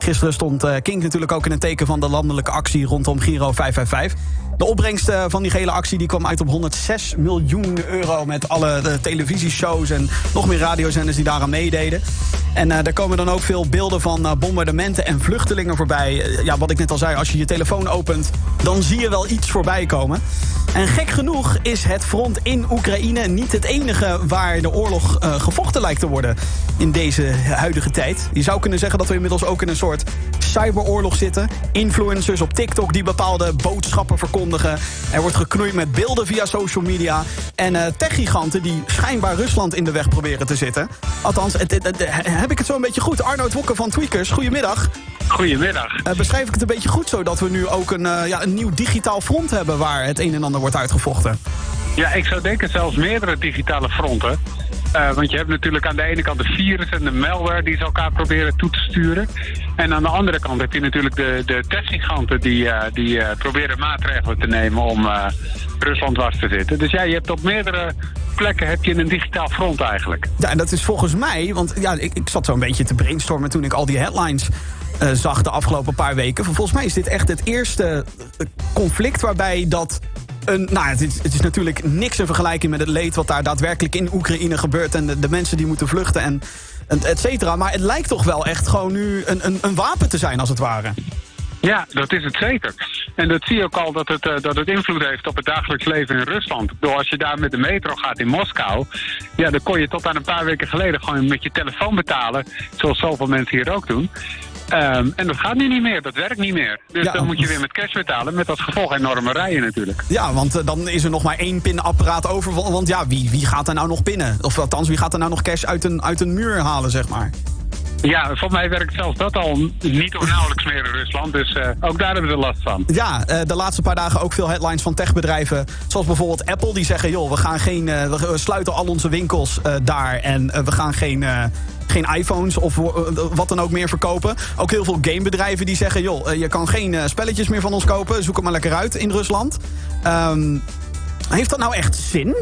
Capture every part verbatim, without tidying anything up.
Gisteren stond uh, Kink natuurlijk ook in het teken van de landelijke actie rondom Giro vijf vijf vijf. De opbrengst uh, van die gele actie die kwam uit op honderdzes miljoen euro... met alle de televisieshows en nog meer radiozenders die daaraan meededen. En uh, daar komen dan ook veel beelden van uh, bombardementen en vluchtelingen voorbij. Uh, ja, wat ik net al zei, als je je telefoon opent, dan zie je wel iets voorbij komen. En gek genoeg is het front in Oekraïne niet het enige waar de oorlog uh, gevochten lijkt te worden in deze huidige tijd. Je zou kunnen zeggen dat we inmiddels ook in een soort cyberoorlog zitten. Influencers op TikTok die bepaalde boodschappen verkondigen. Er wordt geknoeid met beelden via social media. En uh, techgiganten die schijnbaar Rusland in de weg proberen te zitten. Althans, het, het, het, heb ik het zo een beetje goed? Arnoud Wokke van Tweakers, goedemiddag. Goedemiddag. Uh, beschrijf ik het een beetje goed zo dat we nu ook een, uh, ja, een nieuw digitaal front hebben waar het een en ander wordt uitgevochten? Ja, ik zou denken zelfs meerdere digitale fronten. Uh, want je hebt natuurlijk aan de ene kant de virus en de malware die ze elkaar proberen toe te sturen. En aan de andere kant heb je natuurlijk de, de techgiganten die, uh, die uh, proberen maatregelen te nemen om uh, Rusland dwars te zitten. Dus ja, je hebt op meerdere plekken heb je een digitaal front eigenlijk. Ja, en dat is volgens mij, want ja, ik, ik zat zo een beetje te brainstormen toen ik al die headlines uh, zag de afgelopen paar weken. Volgens mij is dit echt het eerste conflict waarbij dat Een, nou, het is, het is natuurlijk niks in vergelijking met het leed wat daar daadwerkelijk in Oekraïne gebeurt en de, de mensen die moeten vluchten en et cetera. Maar het lijkt toch wel echt gewoon nu een, een, een wapen te zijn, als het ware. Ja, dat is het zeker. En dat zie je ook al dat het, uh, dat het invloed heeft op het dagelijks leven in Rusland. Door als je daar met de metro gaat in Moskou, ja, dan kon je tot aan een paar weken geleden gewoon met je telefoon betalen, zoals zoveel mensen hier ook doen. Um, en dat gaat nu niet meer, dat werkt niet meer. Dus ja, dan moet je weer met cash betalen, met als gevolg enorme rijen natuurlijk. Ja, want uh, dan is er nog maar één pinapparaat over. Want ja, wie, wie gaat er nou nog pinnen? Of althans, wie gaat er nou nog cash uit een, uit een muur halen, zeg maar? Ja, volgens mij werkt zelfs dat al niet of nauwelijks meer in Rusland. Dus uh, ook daar hebben we er last van. Ja, uh, de laatste paar dagen ook veel headlines van techbedrijven. Zoals bijvoorbeeld Apple, die zeggen, joh, we gaan geen, uh, we sluiten al onze winkels uh, daar. En uh, we gaan geen, uh, geen iPhones of uh, wat dan ook meer verkopen. Ook heel veel gamebedrijven die zeggen, joh, uh, je kan geen uh, spelletjes meer van ons kopen. Zoek het maar lekker uit in Rusland. Um, heeft dat nou echt zin?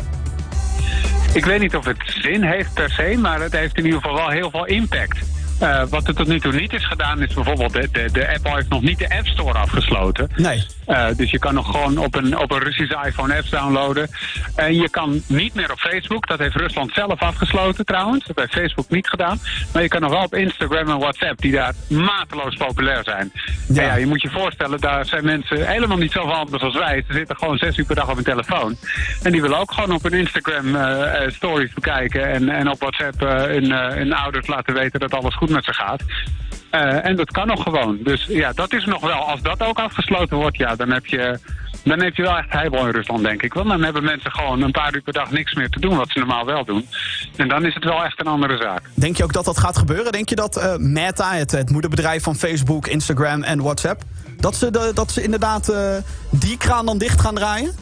Ik weet niet of het zin heeft per se, maar het heeft in ieder geval wel heel veel impact. Uh, wat er tot nu toe niet is gedaan is bijvoorbeeld, de, de, de Apple heeft nog niet de App Store afgesloten. Nee. Uh, dus je kan nog gewoon op een, op een Russische iPhone apps downloaden. En je kan niet meer op Facebook, dat heeft Rusland zelf afgesloten trouwens. Dat heeft Facebook niet gedaan. Maar je kan nog wel op Instagram en WhatsApp, die daar mateloos populair zijn. Ja. En ja, je moet je voorstellen, daar zijn mensen helemaal niet zo anders als wij. Ze zitten gewoon zes uur per dag op hun telefoon. En die willen ook gewoon op hun Instagram uh, stories bekijken. En, en op WhatsApp uh, hun, uh, hun ouders laten weten dat alles goed met ze gaat. Uh, en dat kan nog gewoon. Dus ja, dat is nog wel. Als dat ook afgesloten wordt, ja, dan heb je, dan heb je wel echt heibel in Rusland, denk ik. Want dan hebben mensen gewoon een paar uur per dag niks meer te doen, wat ze normaal wel doen. En dan is het wel echt een andere zaak. Denk je ook dat dat gaat gebeuren? Denk je dat uh, Meta, het, het moederbedrijf van Facebook, Instagram en WhatsApp, dat ze, de, dat ze inderdaad uh, die kraan dan dicht gaan draaien?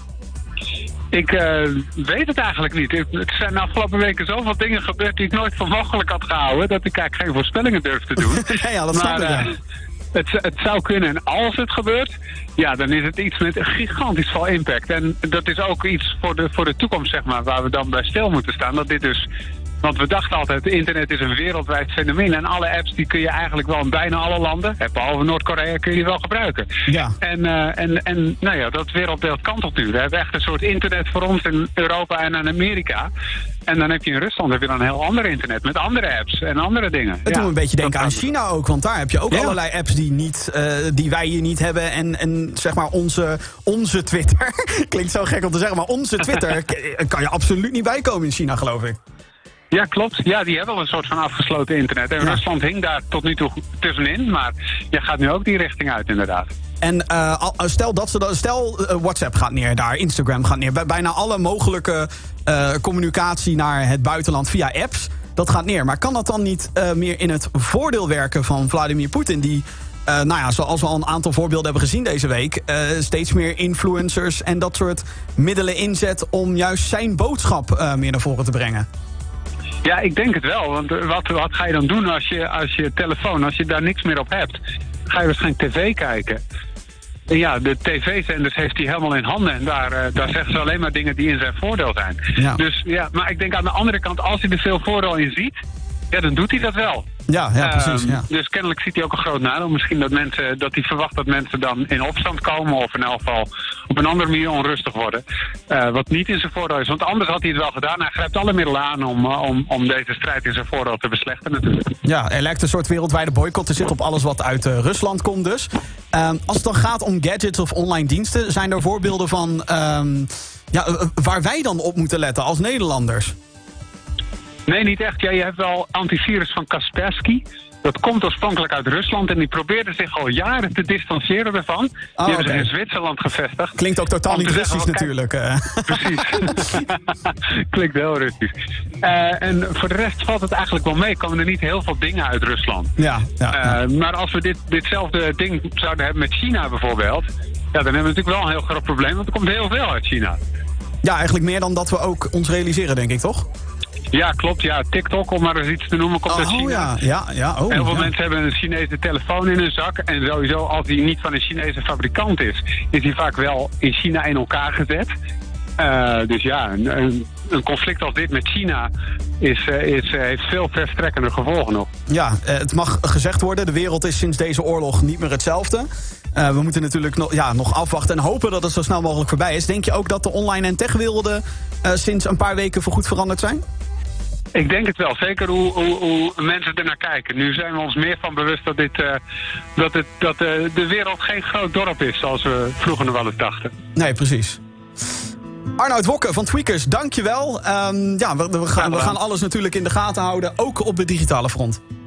Ik uh, weet het eigenlijk niet. Er zijn de afgelopen weken zoveel dingen gebeurd die ik nooit voor mogelijk had gehouden, dat ik eigenlijk geen voorspellingen durf te doen. nee, ja, dat snap ik. Uh, het, het zou kunnen, en als het gebeurt, ja, dan is het iets met een gigantisch veel impact. En dat is ook iets voor de, voor de toekomst, zeg maar, waar we dan bij stil moeten staan. Dat dit dus, want we dachten altijd, internet is een wereldwijd fenomeen. En alle apps die kun je eigenlijk wel in bijna alle landen, behalve Noord-Korea, kun je die wel gebruiken. Ja. En, uh, en, en nou ja, dat wereldbeeld kantelt nu. We hebben echt een soort internet voor ons in Europa en in Amerika. En dan heb je in Rusland heb je dan een heel ander internet met andere apps en andere dingen. Het doet ja, me een beetje denken aan China ook, want daar heb je ook ja. allerlei apps die, niet, uh, die wij hier niet hebben. En, en zeg maar onze, onze Twitter, klinkt zo gek om te zeggen, maar onze Twitter kan je absoluut niet bijkomen in China, geloof ik. Ja, klopt. Ja, die hebben wel een soort van afgesloten internet. En ja. Rusland hing daar tot nu toe tussenin, maar je gaat nu ook die richting uit, inderdaad. En uh, stel, dat ze, stel uh, WhatsApp gaat neer daar, Instagram gaat neer. Bij, bijna alle mogelijke uh, communicatie naar het buitenland via apps, dat gaat neer. Maar kan dat dan niet uh, meer in het voordeel werken van Vladimir Poetin, die, uh, nou ja, zoals we al een aantal voorbeelden hebben gezien deze week, uh, steeds meer influencers en dat soort middelen inzet om juist zijn boodschap uh, meer naar voren te brengen? Ja, ik denk het wel. Want wat, wat ga je dan doen als je, als je telefoon, als je daar niks meer op hebt? Ga je waarschijnlijk tv kijken. En ja, de tv-zenders heeft hij helemaal in handen. En daar, uh, daar zeggen ze alleen maar dingen die in zijn voordeel zijn. Ja. Dus ja, maar ik denk aan de andere kant, als hij er veel voordeel in ziet, ja, dan doet hij dat wel. Ja, ja precies. Um, ja. Dus kennelijk ziet hij ook een groot nadeel. Misschien dat, mensen, dat hij verwacht dat mensen dan in opstand komen of in elk geval op een andere manier onrustig worden. Uh, wat niet in zijn voordeel is, want anders had hij het wel gedaan. Hij grijpt alle middelen aan om, uh, om, om deze strijd in zijn voordeel te beslechten natuurlijk. Ja, er lijkt een soort wereldwijde boycott te zitten op alles wat uit uh, Rusland komt dus. Um, als het dan gaat om gadgets of online diensten, zijn er voorbeelden van um, ja, waar wij dan op moeten letten als Nederlanders? Nee, niet echt. Ja, je hebt wel antivirus van Kaspersky. Dat komt oorspronkelijk uit Rusland en die probeerde zich al jaren te distancieren ervan. Die oh, hebben okay. zich in Zwitserland gevestigd. Klinkt ook totaal niet Russisch natuurlijk. Kijk, precies. Klinkt heel Russisch. Uh, en voor de rest valt het eigenlijk wel mee. Komen er niet heel veel dingen uit Rusland. Ja, ja, ja. Uh, maar als we dit, ditzelfde ding zouden hebben met China bijvoorbeeld, ja, dan hebben we natuurlijk wel een heel groot probleem, want er komt heel veel uit China. Ja, eigenlijk meer dan dat we ook ons realiseren, denk ik, toch? Ja, klopt. Ja, TikTok, om maar eens iets te noemen, komt oh, uit China. Ja, ja, ja. Oh, heel veel ja. mensen hebben een Chinese telefoon in hun zak. En sowieso, als die niet van een Chinese fabrikant is, is die vaak wel in China in elkaar gezet. Uh, dus ja, een, een, een conflict als dit met China is, uh, is, uh, heeft veel verstrekkende gevolgen nog. Ja, uh, het mag gezegd worden, de wereld is sinds deze oorlog niet meer hetzelfde. Uh, we moeten natuurlijk nog, ja, nog afwachten en hopen dat het zo snel mogelijk voorbij is. Denk je ook dat de online- en techwerelden uh, sinds een paar weken voorgoed veranderd zijn? Ik denk het wel. Zeker hoe, hoe, hoe mensen er naar kijken. Nu zijn we ons meer van bewust dat, dit, uh, dat, het, dat uh, de wereld geen groot dorp is zoals we vroeger nog wel eens dachten. Nee, precies. Arnoud Wokke van Tweakers, dankjewel. Um, ja, we, we, gaan, we gaan alles natuurlijk in de gaten houden, ook op het digitale front.